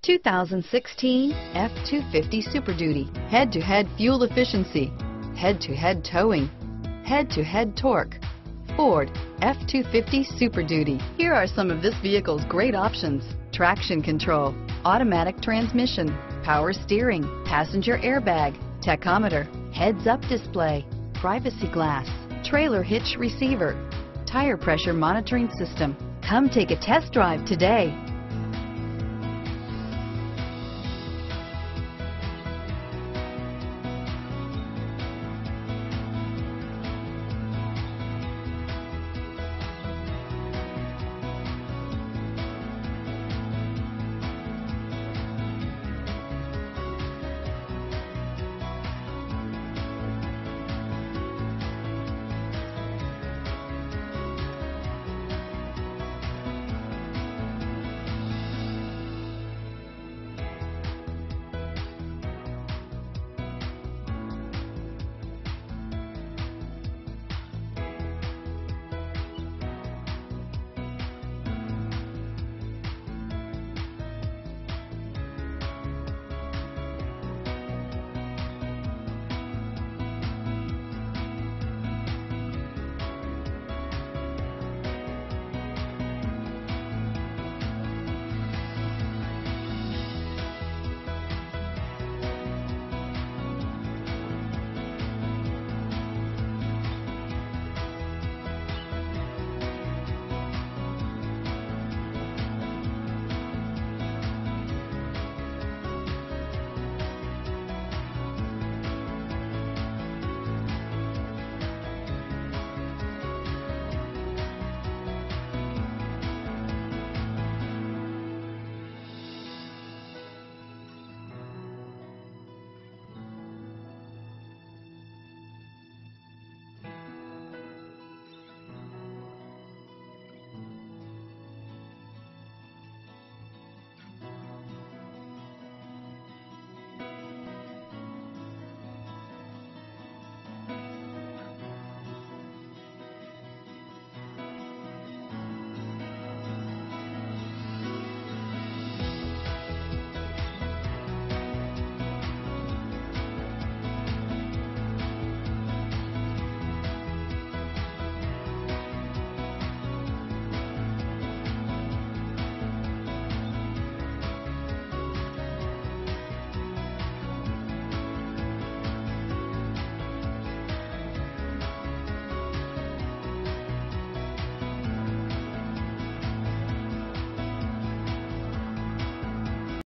2016 F-250 Super Duty. Head-to-head fuel efficiency, head-to-head towing, head-to-head torque. Ford F-250 Super Duty. Here are some of this vehicle's great options: traction control, automatic transmission, power steering, passenger airbag, tachometer, heads-up display, privacy glass, trailer hitch receiver, tire pressure monitoring system. Come take a test drive today.